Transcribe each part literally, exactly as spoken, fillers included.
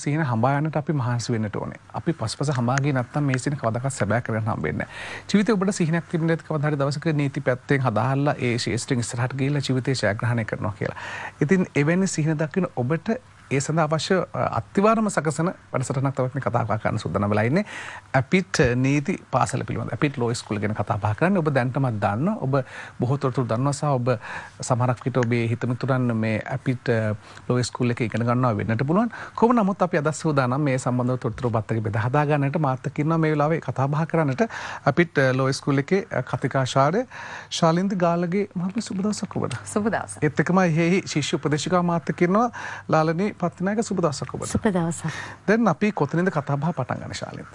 සිහින හඹා යන්නට අපි මහන්සි වෙන්නට ඕනේ. අපි පස්පස හඹා ගියේ නැත්නම් මේ සිහින කවදාකවත් සැබෑ කරගන්න හම්බෙන්නේ නැහැ. ජීවිතේ ඔබට සිහිනක් තිබුණේ නැති කවදා හරි දවසක නීති පැත්තෙන් හදාහල්ලා ඒ ශේෂ්ත්‍රයෙන් ඉස්සරහට ගිහිල්ලා ජීවිතේ ජයග්‍රහණය කරනවා කියලා. ඉතින් එවැනි සිහින දක්වන ඔබට ඒ සඳහා අවශ්‍ය අත්විවරම සකසන වැඩසටහනක් තමයි මේ කතා බහ කරන්න සූදානම් වෙලා ඉන්නේ. අපිට නීති පාසල පිළිබඳ අපිට ලෝ ස්කූල් ගැන කතා බහ කරන්නේ. ඔබ දැන්ටමත් දන්නවා. ඔබ බොහෝ තොරතුරු දන්නවා සහ ඔබ සමහරක් විට ඔබේ හිතමිතුරන් මේ අපිට ලෝ ස්කූල් එකේ ඉගෙන ගන්නවා වෙන්නට පුළුවන්. කොහොම නමුත් අපි අද සූදානම් මේ සම්බන්ධව තොරතුරු බත් එක බෙදා හදා ගන්නට මාත් එක්ක ඉන්නවා මේ වෙලාවේ කතා බහ කරන්නට. අපිට ලෝ ස්කූල් එකේ කතිකාචාර්ය ශාලින්දි ගාලගේ මහත්මිය සුබ දවසක් ඔබට. සුබ දවසක්. ඒත් එක්කම හේ ශිෂ්‍ය උපදේශිකා මාත් එක්ක ඉන්නවා ලාලනී පත්තිනායක සුබ දවසක් ඔබට. සුබ දවසක්. දැන් අපි කොතනින්ද කතා බහ පටන් ගන්න ශාලින්ද?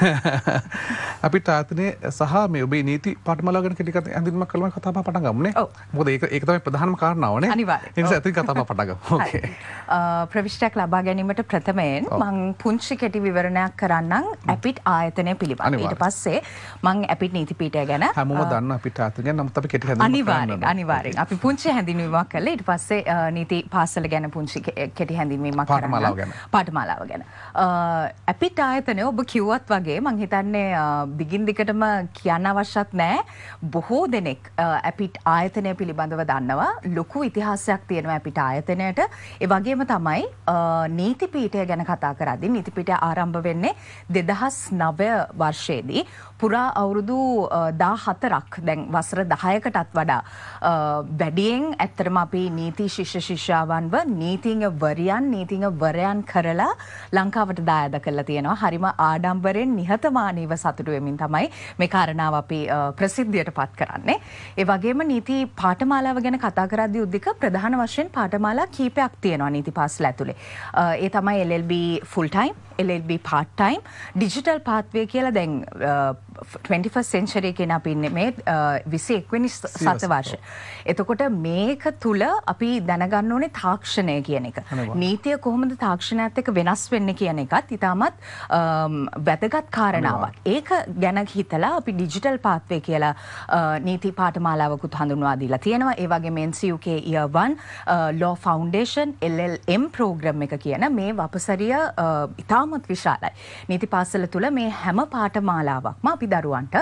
අපිට ආයතනයේ සහ මේ ඔබේ නීති පාඨමාලාව ගැන කෙටි හඳුන්වීමක් කළා කතා බහ පටන් ගමුනේ. මොකද ඒක ඒක තමයි ප්‍රධානම කාරණාව නේ. අනිවාර්යයෙන්. ඒ නිසා අතින් කතා බහ පටන් ගමු. ඕකේ. ප්‍රවිෂ්ටයක් ලබා ගැනීමට ප්‍රථමයෙන් මම පුංචි කෙටි විවරණයක් කරන්නම් අපිට ආයතනය පිළිබඳව. ඊට පස්සේ මම අපිට නීති පීඨය ගැන හැමෝම දන්නවා අපිට ආයතනය ගැන. නමුත් අපි කෙටි හඳුන්වීමක් අනිවාර්යෙන් අනිවාර්යෙන්. අපි පුංචි හැඳින්වීමක් කළා. ඊට පස්සේ නීති පාසල ගැන පුංචි කෙටි හැඳින්වීමක් කරන්නම්. පාඨමාලාව ගැන. පාඨමාලාව ගැන. අපිට ආයතනය ඔබ කිව්වත් වගේ මම හිතන්නේ දිගින් දිගටම කියන්න අවශ්‍යත් නැහැ. බොහෝ දෙනෙක් අපිට ආයතනය පිළිබඳව දන්නවා. ලොකු ඉතිහාසයක් තියෙනවා අපිට ආයතනයට. ඒ වගේම තමයි නීති පීඨය ගැන කතා කරද්දී නීති පීඨය ආරම්භ වෙන්නේ දෙදහස් නවය වර්ෂයේදී. පුරා අවුරුදු දාහතරක් දැන් වසර දහයකටත් වඩා වැඩියෙන් ඇත්තටම අපි නීති ශිෂ්‍ය ශිෂ්‍යාවන්ව නීතිඥවරියන් නීතිඥවරයන් කරලා ලංකාවට දායාද කරලා තියෙනවා. හරිම ආඩම්බරෙන් නිහතමානීව සතුටු වෙමින් තමයි මේ කාරණාව අපි ප්‍රසිද්ධියට පත් කරන්නේ. ඒ වගේම නීති පාඨමාලාව ගැන කතා කරද්දී උද්දික ප්‍රධාන වශයෙන් පාඨමාලා කීපයක් තියෙනවා නීති පාසල ඇතුලේ. ඒ තමයි L L B full time, L L B part time, digital pathway කියලා දැන් twenty-first century කියන අපි ඉන්නේ මේ විසි එක්වෙනි සත වර්ෂය. එතකොට මේක තුල අපි දැනගන්න ඕනේ තාක්ෂණය කියන එක. නීතිය කොහොමද තාක්ෂණයත් එක්ක වෙනස් වෙන්නේ කියන එකත් ඉතාමත් වැදගත් කාරණාවක්. ඒක ගැන හිතලා අපි digital pathway කියලා නීති පාඨමාලාවකුත් හඳුන්වා දීලා තියෙනවා. ඒ වගේම N C U K year one law foundation L L M program එක කියන මේ වපසරිය ඉතාමත් විශාලයි. නීති පාසල තුල මේ හැම පාඨමාලාවක්ම අපි දරුවන්ට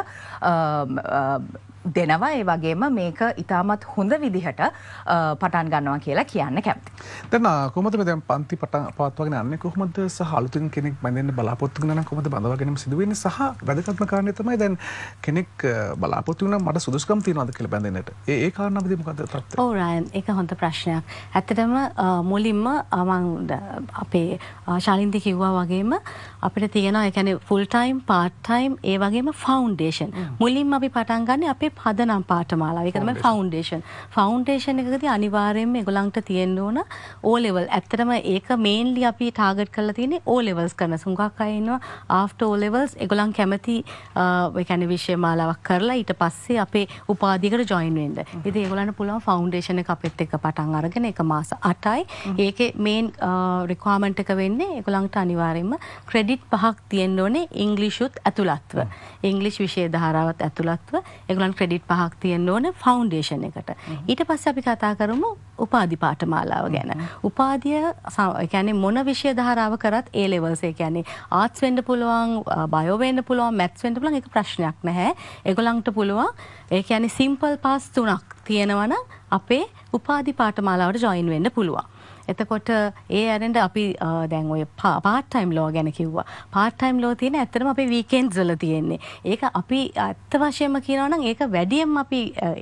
දෙනවා. ඒ වගේම මේක ඉතාමත් හොඳ විදිහට පටන් ගන්නවා කියලා කියන්න කැමතියි. දැන් කොහොමද මේ දැන් පන්ති පටන් පවත්වාගෙන යන්නේ කොහොමද සහ අලුතින් කෙනෙක් බඳින්න බලාපොරොත්තු වෙනවා නම් කොහොමද බඳවා ගැනීම සිදු වෙන්නේ සහ වැදගත්ම කාරණේ තමයි දැන් කෙනෙක් බලාපොරොත්තු වෙනවා මට සුදුසුකම් තියෙනවද කියලා බඳින්නට. ඒ ඒ කාරණාවදී මොකද තත්ත්වය? ඔව් රයන් ඒක හොඳ ප්‍රශ්නයක්. ඇත්තටම මුලින්ම මම අපේ ශාලින්දි කිව්වා වගේම අපිට තියෙනවා ඒ කියන්නේ ෆුල් ටයිම් පාර්ට් ටයිම් ඒ වගේම ෆවුන්ඩේෂන්. මුලින්ම අපි පටන් ගන්නේ අපේ පදනම් පාඨමාලාව. ඒක තමයි ෆවුන්ඩේෂන්. ෆවුන්ඩේෂන් එකකදී අනිවාර්යයෙන්ම ඒගොල්ලන්ට තියෙන්න ඕන O level. ඇත්තටම ඒක මේන්ලි අපි ටාගට් කරලා තියෙන්නේ O levels කරන. සුඟක් අය ඉන්නවා after O levels ඒගොල්ලන් කැමති ඒ කියන්නේ විෂය මාලාවක් කරලා ඊට පස්සේ අපේ උපාධියකට join වෙන්න. ඉතින් ඒගොල්ලන්ට පුළුවන් ෆවුන්ඩේෂන් එක අපිත් එක්ක පටන් අරගෙන ඒක මාස අටයි. ඒකේ මේන් රික්වයර්මන්ට් එක වෙන්නේ ඒගොල්ලන්ට අනිවාර්යයෙන්ම ක්‍රෙඩිට් පහක් තියෙන්න ඕනේ ඉංග්‍රීසිුත් ඇතුළත්ව. ඉංග්‍රීසි විෂය ධාරාවත් ඇතුළත්ව ඒගොල්ලන් ක්‍රෙඩිට් පහක් තියෙන්න ඕන ෆවුන්ඩේෂන් එකට. ඊට පස්සේ අපි කතා කරමු උපාධි පාඨමාලාව ගැන. උපාධිය ඒ කියන්නේ මොන විෂය ධාරාව කරත් A levels ඒ කියන්නේ ආර්ට්ස් වෙන්න පුළුවන්, බයෝ වෙන්න පුළුවන්, මැත්ස් වෙන්න පුළුවන් ඒක ප්‍රශ්නයක් නැහැ. ඒගොල්ලන්ට පුළුවන් ඒ කියන්නේ සිම්පල් පාස් තුනක් තියෙනවා නම් අපේ උපාධි පාඨමාලාවට ජොයින් වෙන්න පුළුවන්. එතකොට ඒ ඇරෙන්ඩ අපි දැන් ඔය පාර්ට් ටයිම් ලෝ ගැන කිව්වා. පාර්ට් ටයිම් ලෝ තියෙන ඇත්තටම අපේ වීකෙන්ඩ්ස් වල තියෙන්නේ. ඒක අපි අත්ත වශයෙන්ම කියනවා නම් ඒක වැඩියෙන් අපි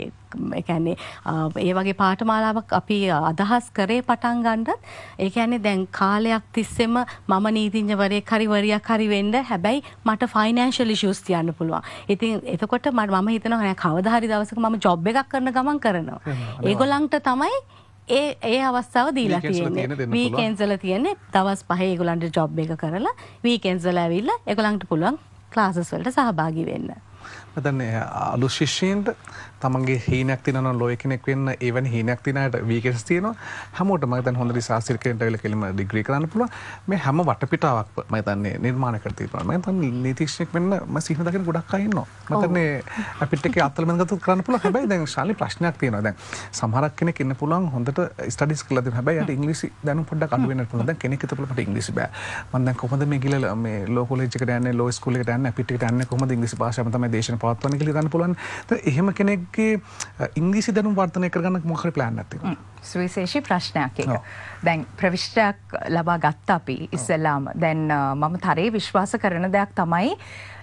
ඒ කියන්නේ ඒ වගේ පාඨමාලාවක් අපි අදහස් කරේ පටන් ගන්නත් ඒ කියන්නේ දැන් කාලයක් තිස්සෙම මම නීතිඥවරයෙක් හරි වරියක් හරි වෙන්න හැබැයි මට ෆයිනෑන්ෂල් ඉෂුස් තියන්න පුළුවන්. ඉතින් එතකොට මම හිතනවා නෑ කවදා හරි දවසක මම ජොබ් එකක් කරන ගමන් කරනවා. ඒගොල්ලන්ට තමයි ඒ ඒ අවස්ථාව දීලා තියෙන්නේ. වීකෙන්ඩ්ස් වල තියෙන්නේ දවස් පහේ ඒගොල්ලන්ට ජොබ් එක කරලා වීකෙන්ඩ්ස් වල ඇවිල්ලා ඒගොල්ලන්ට පුළුවන් ක්ලාසස් වලට සහභාගී වෙන්න. දැන් අලුත් ශිෂ්‍යයන්ට තමන්ගේ හීනයක් තියෙනවා ලෝය කෙනෙක් වෙන්න එවැනි හීනයක් තියෙන අයට වීකෙන්ස් තියෙනවා හැමෝටම මම දැන් හොඳ රිසර්ච් එකකට ඇවිල්ලා කෙලිම ඩිග්‍රී කරන්න පුළුවන් මේ හැම වටපිටාවක් මම හිතන්නේ නිර්මාණය කර තියෙනවා මම හිතන්නේ නීතිඥයෙක් වෙන්න මම සිහින දකින ගොඩක් අය ඉන්නවා මම හිතන්නේ අපිට එකේ අත්ලමෙන් ගත්තොත් කරන්න පුළුවන් හැබැයි දැන් ශාලි ප්‍රශ්නයක් තියෙනවා දැන් සමහරක් කෙනෙක් ඉන්න පුළුවන් හොඳට ස්ටඩිස් කරලා දෙන්න හැබැයි යට ඉංග්‍රීසි දැනුම පොඩ්ඩක් අඩු වෙන්න පුළුවන් දැන් කෙනෙක් හිතපොළ මට ඉංග්‍රීසි බෑ මම දැන් කොහොමද මේ ගිහලා මේ ලෝ කොලෙජ් එකට යන්නේ ලෝ ස්කූල් එකට යන්නේ අපිට එකට යන්නේ කොහොමද ඉංග්‍රීසි භාෂාවෙන් තමයි දේශන පවත්වන්නේ කියලා හිතන්න පුළුවන් දැන් එහෙම කෙනෙක්ගේ ඉංග්‍රීසි දැනුම වර්ධනය කරගන්න මොකක් හරි ප්ලෑන් එකක් තියෙනවා. සුවිශේෂී ප්‍රශ්නයක් ඒක. දැන් ප්‍රවිෂ්ටයක් ලබා ගත්ත අපි ඉස්සෙල්ලාම. දැන් මම තරයේ විශ්වාස කරන දෙයක් තමයි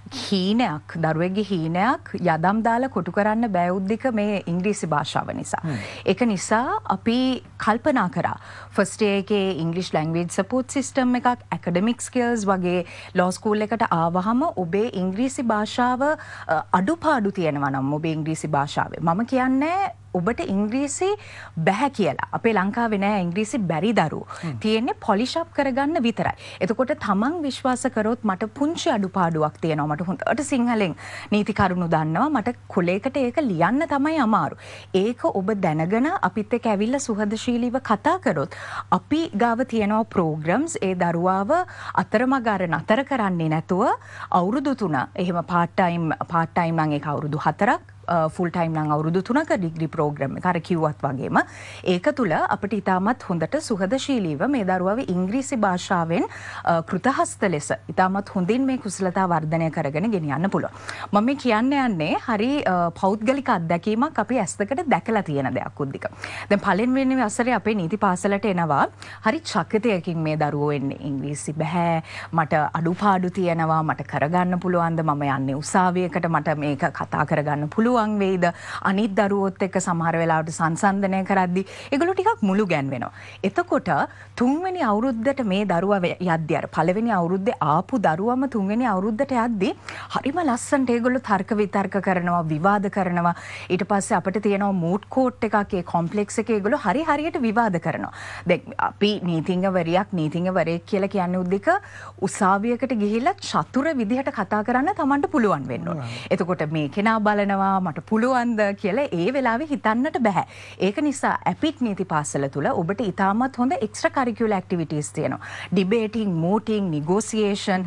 හීනයක් දරුවෙක්ගේ හීනයක් යදම් දාලා කොටු කරන්න බෑ උද්දික මේ ඉංග්‍රීසි භාෂාව නිසා. ඒක නිසා අපි කල්පනා කරා ෆස්ට් ඉයර් එකේ ඉංග්‍රීසි ලැන්ග්වේජ් සපෝට් සිස්ටම් එකක් ඇකඩමික් ස්කිල්ස් වගේ ලෝ ස්කූල් එකට ආවහම ඔබේ ඉංග්‍රීසි භාෂාව අඩුපාඩු තියෙනවා නම් ඔබේ ඉංග්‍රීසි භාෂාවේ මම කියන්නේ ඔබට ඉංග්‍රීසි බැහැ කියලා. අපේ ලංකාවේ නෑ ඉංග්‍රීසි බැරි දරුවෝ. තියෙන්නේ පොලිෂ් අප් කරගන්න විතරයි. එතකොට තමන් විශ්වාස කරොත් මට පුංචි අඩුපාඩුවක් තියෙනවා. මට හොඳට සිංහලෙන් නීති කරුණු දන්නවා. මට කොලයකට ඒක ලියන්න තමයි අමාරු. ඒක ඔබ දැනගෙන අපිත් එක්ක ඇවිල්ලා සුහදශීලීව කතා කරොත් අපි ගාව තියෙනවා ප්‍රෝග්‍රෑම්ස් ඒ දරුවාව අතරමඟ අර නතර කරන්නේ නැතුව අවුරුදු තුන එහෙම පාර්ට් ටයිම් පාර්ට් ටයිම් නම් ඒක අවුරුදු හතරක් ෆුල් ටයිම් නම් අවුරුදු තුනක ඩිග්‍රී ප්‍රෝග්‍රෑම් එක අර කිව්වත් වගේම ඒක තුල අපිට ඉතාමත් හොඳට සුහදශීලීව මේ දරුවව ඉංග්‍රීසි භාෂාවෙන් කෘතහස්ත ලෙස ඉතාමත් හොඳින් මේ කුසලතා වර්ධනය කරගෙන ගෙනියන්න පුළුවන්. මම මේ කියන්න යන්නේ හරි පෞද්ගලික අත්දැකීමක් අපි ඇස් දෙකට දැකලා තියෙන දෙයක් උද්දික. දැන් පළවෙනි වසරේ අපේ නීති පාසලට එනවා හරි චකිතයකින් මේ දරුවෝ එන්නේ ඉංග්‍රීසි බෑ මට අඩුපාඩු තියෙනවා මට කරගන්න පුළුවන්ද මම යන්නේ උසාවියකට මට මේක කතා කරගන්න පුළුවන් වේද අනිත් දරුවොත් එක්ක සමහර වෙලාවට සංසන්දනය කරද්දී ඒගොල්ලෝ ටිකක් මුළු ගැන්වෙනවා. එතකොට තුන්වෙනි අවුරුද්දට මේ දරුවා යද්දී අර පළවෙනි අවුරුද්දේ ආපු දරුවම තුන්වෙනි අවුරුද්දට යද්දී හරිම ලස්සනට ඒගොල්ලෝ තර්ක විතර්ක කරනවා විවාද කරනවා. ඊට පස්සේ අපිට තියෙනවා මූඩ් කෝට් එකක් ඒ කොම්ප්ලෙක්ස් එකේ ඒගොල්ලෝ හරි හරියට විවාද කරනවා. දැන් අපි නීතිඥවරියක් නීතිඥවරයෙක් කියලා කියන්නේ උද්දික උසාවියකට ගිහිල්ලා චතුර විදිහට කතා කරන්න Tamanට පුළුවන් වෙන්න ඕනේ. එතකොට මේ කෙනා බලනවා මට පුළුවන්ද කියලා ඒ වෙලාවේ හිතන්නට බෑ. ඒක නිසා ඇපිට් නීති පාසල තුල ඔබට ඉතාමත් හොඳ එක්ස්ට්‍රා කරිකියුලර් ඇක්ටිවිටීස් තියෙනවා. ඩිබේටිං, මෝටිං, නිගෝසියේෂන්,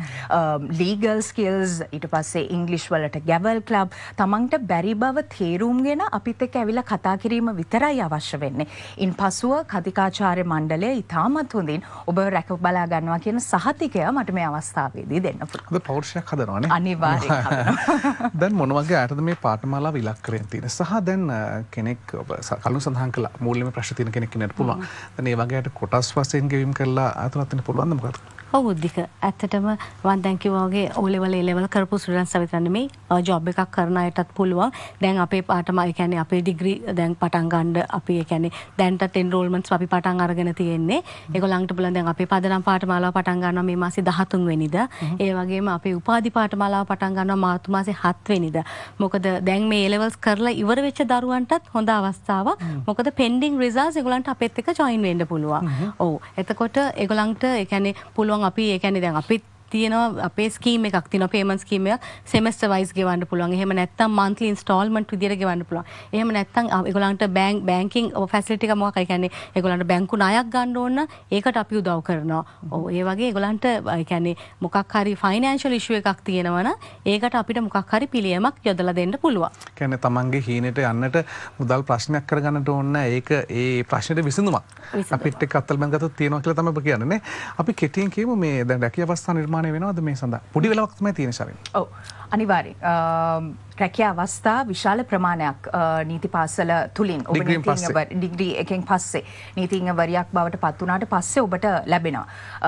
ලීගල් ස්කිල්ස්, ඊට පස්සේ ඉංග්‍රීසි වලට ගැවල් ක්ලබ්, තමන්ට බැරි බව තේරුම්ගෙන අපිත් එක්ක ඇවිල්ලා කතා කිරීම විතරයි අවශ්‍ය වෙන්නේ. ඉන්පසුව කතිකාචාර්ය මණ්ඩලය ඉතාමත් හොඳින් ඔබ රැක බලා ගන්නවා කියන සහතිකය මට මේ අවස්ථාවේදී දෙන්න පුළුවන්. අද පෞරුෂයක් හදනවානේ. අනිවාර්යෙන් හදනවා. දැන් මොන වගේ අයටද මේ පාඨමාලා ඉලක්කයෙන් තියෙන සහ දැන් කෙනෙක් ඔබ කලින් සඳහන් කළා මූලික ප්‍රශ්න තියෙන කෙනෙක් ඉන්නත් පුළුවන්. දැන් මේ වගේ අයට කොටස් වශයෙන් ගෙවීම් කරලා අතනත් වෙන්න පුළුවන්ද මොකද? ඔව් උද්දික ඇත්තටම මම දැන් කිව්වා වගේ O level A level කරපු ස්ටුඩන්ට්ස් විතර නෙමෙයි ජොබ් එකක් කරන අයටත් පුළුවන්. දැන් අපේ පාඨමාලා ඒ කියන්නේ අපේ ඩිග්‍රී දැන් පටන් ගන්න අපි ඒ කියන්නේ දැන්ටත් එන්රෝල්මන්ට්ස් අපි පටන් අරගෙන තියෙන්නේ. ඒගොල්ලන්ට බලන්න දැන් අපේ පදනම් පාඨමාලාව පටන් ගන්නවා මේ මාසේ දහතුන් වෙනිදා. ඒ වගේම අපේ උපාධි පාඨමාලාව පටන් ගන්නවා මාර්තු මාසේ හත් වෙනිදා. මොකද දැන් මේ A levels කරලා ඉවර වෙච්ච දරුවන්ටත් හොඳ අවස්ථාවක්. මොකද pending results ඒගොල්ලන්ට අපිත් එක්ක join වෙන්න පුළුවන්. ඔව්. එතකොට ඒගොල්ලන්ට ඒ කියන්නේ පුළුවන් අපි ඒ කියන්නේ දැන් අපිත් තියෙනවා අපේ ස්කීම් එකක් තියෙනවා පේමන්ට් ස්කීම් එකක් සෙමෙස්ටර් වයිස් ගෙවන්න පුළුවන්. එහෙම නැත්නම් මන්ත්ලි ඉන්ස්ටෝල්මන්ට් විදියට ගෙවන්න පුළුවන්. එහෙම නැත්නම් ඒගොල්ලන්ට බැංක් බැංකින් ෆැසිලිටි එක මොකක්ද? ඒ කියන්නේ ඒගොල්ලන්ට බැංකු ණයක් ගන්න ඕන නම් ඒකට අපි උදව් කරනවා. ඔව් ඒ වගේ ඒගොල්ලන්ට ඒ කියන්නේ මොකක් හරි ෆයිනෑන්ෂල් ඉෂුව එකක් තියෙනවා නම් ඒකට අපිට මොකක් හරි පිළියමක් යොදලා දෙන්න පුළුවන්. ඒ කියන්නේ තමන්ගේ හීනෙට යන්නට මුදල් ප්‍රශ්නයක් කරගන්නට ඕන නැහැ. ඒක ඒ ප්‍රශ්නෙට විසඳුමක්. අපිට එක්ක අත්වල බඳ ගත්තොත් තියෙනවා කියලා තමයි ඔබ කියන්නේ නේ. අපි කෙටියෙන් කියමු මේ දැන් රැකියා අවස්ථා නිර්මාණය වෙනවද මේ සඳහා? පොඩි වෙලාවක් තමයි තියෙන ශරීරය. ඔව් අනිවාර්යෙන්. රැකියා අවස්ථා විශාල ප්‍රමාණයක් නීති පාසල තුලින් ඔබ නීතිඥ ඩිග්‍රී එකෙන් පස්සේ නීතිඥවරියක් බවට පත් වුණාට පස්සේ ඔබට ලැබෙනවා.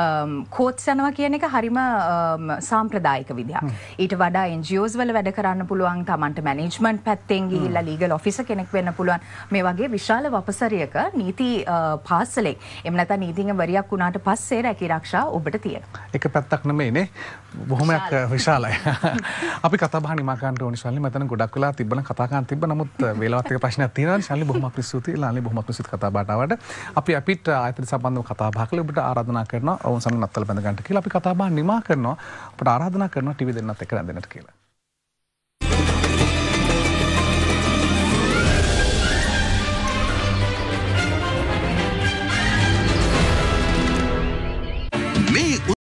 කෝට්ස් යනවා කියන එක හරිම සාම්ප්‍රදායික විදියක්. ඊට වඩා එන් ජී ඕස් වල වැඩ කරන්න පුළුවන්, Tamanට මැනේජ්මන්ට් පැත්තෙන් ගිහිල්ලා ලීගල් ඔෆිසර් කෙනෙක් වෙන්න පුළුවන්. මේ වගේ විශාල වපසරියක නීති පාසලේ එහෙම නැත්නම් නීතිඥවරියක් වුණාට පස්සේ රැකී ආරක්ෂා ඔබට තියෙනවා. එක පැත්තක් නෙමෙයිනේ. බොහොමයක් විශාලයි. අපි කතා බහ නිමා ගන්න ඕනේ ශාලිනි. මම ගොඩක් වෙලා තිබ්බන කතා කරන්න තිබ්බ නමුත් වේලාවත් එක ප්‍රශ්නයක් තියෙනවා. ශාලිනි බොහොම ස්තුතියි. ලාලි බොහොම ස්තුතියි කතා බහට ආවට. අපි අපිට ආයතන සම්බන්ධව කතා බහ කළා. ඔබට ආරාධනා කරනවා ඔවුන් සමග නත්තල බඳ ගන්නට කියලා. අපි කතා බහ නිමා කරනවා. ඔබට ආරාධනා කරනවා ටීවී දෙන්නත් එක්ක රැඳෙන්නට කියලා.